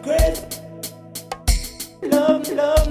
Crazy love, love.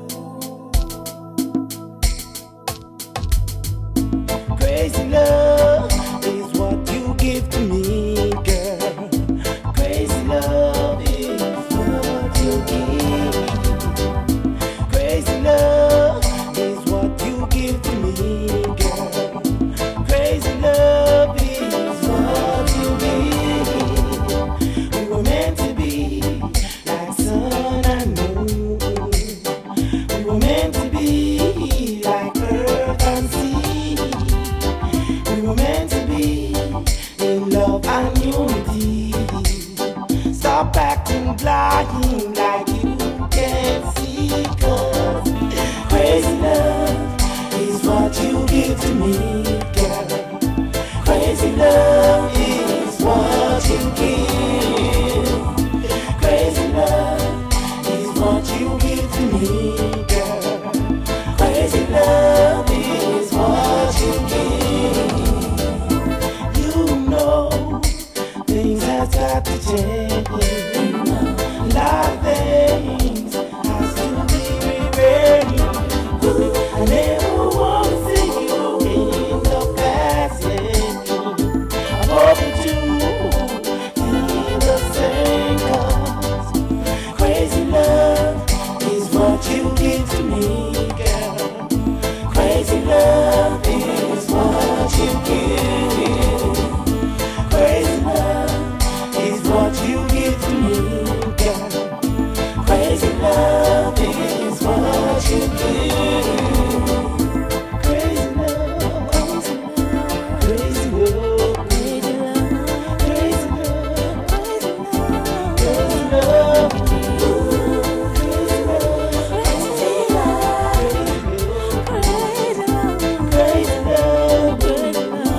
Crazy love is what you give to me, girl. Crazy love is what you give. Crazy love is what you give to me, girl. Crazy love is what you give. We were meant to be like sun and moon. We were meant to be like earth and sea. We were meant to be in love and unity. Stop acting blind like you can't see, 'cause crazy love is what you give to me, girl. Crazy love is what you give. Crazy love is what you give to me, girl. Crazy love is what you give. You know things have got to change. A lot of things has to be rearranged. I never want to see you in the past lane. I'm hoping you feel the same, 'cause crazy love is what you give to me, girl. Crazy love is what you give. Crazy love is what you give to me, girl. Crazy love is what you give. Crazy love, crazy love, crazy love, crazy love, crazy love, crazy love, crazy love, crazy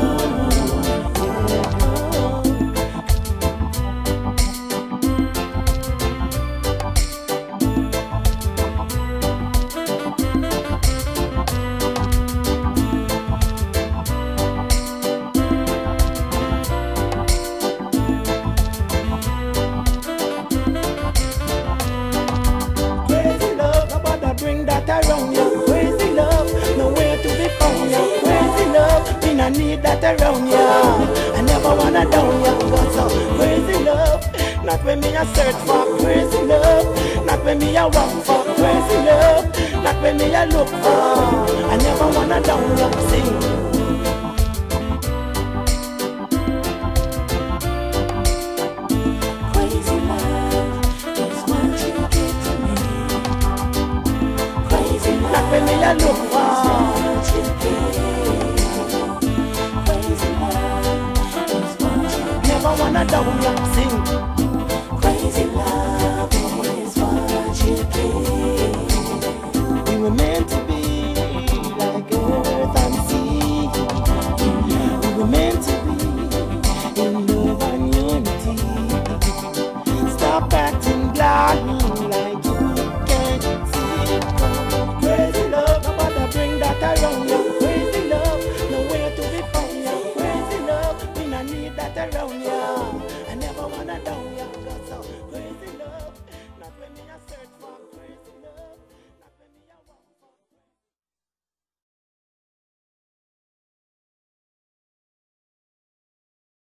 love, nobody bring that around you. Crazy love, nowhere to be found you. Crazy love, me not need that around you. I never wanna down you, 'cause crazy love, not when me a search for. Crazy love, not when me a walk for. Crazy love, not when me a look for. I never wanna down you, sing. Crazy love is what you give to me. Crazy Not love when me a look is for. what you give. Crazy love is what you give. Never wanna down you, sing.